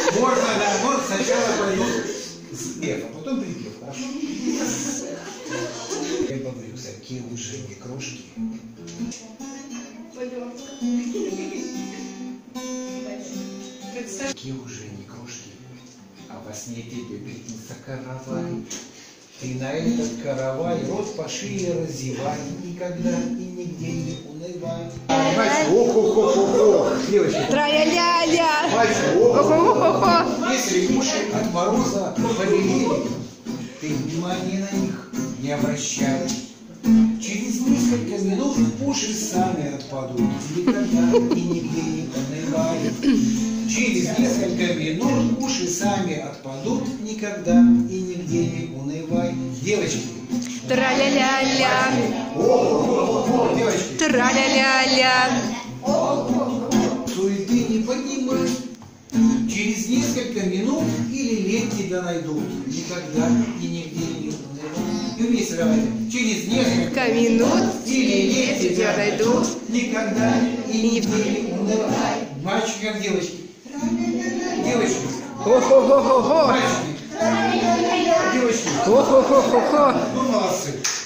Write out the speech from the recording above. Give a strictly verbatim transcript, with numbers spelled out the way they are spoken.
Можно, да, но сначала пойдет спев, а потом припев, хорошо? Я говорю, такие уже не кружки. Такие уже не кружки, а во сне тебе приснится каравай. Ты на этот каравай рот по шее разевай, никогда и нигде не унывай. Ох-ох-ох-ох-ох, девочки. Тра-ля-ля-ля. Если уши от мороза побелели, ты внимания на них не обращай. Через несколько минут уши сами отпадут, никогда и нигде не унывай. Через несколько минут уши сами отпадут, никогда и нигде не унывай. Девочки. Тра-ля-ля-ля. Девочки. Тра-ля-ля-ля. Суеты не поднимай. Через несколько минут или лет тебя найдут, никогда и нигде не унывай. И вместе давайте. Через несколько минут или лет тебя найдут, никогда и И нигде не унывай. Мальчики как девочки. Девочки. Хо-хо-хо-хо-хо. Мальчики. Девочки. Хо-хо-хо-хо-хо. Ну, молодцы.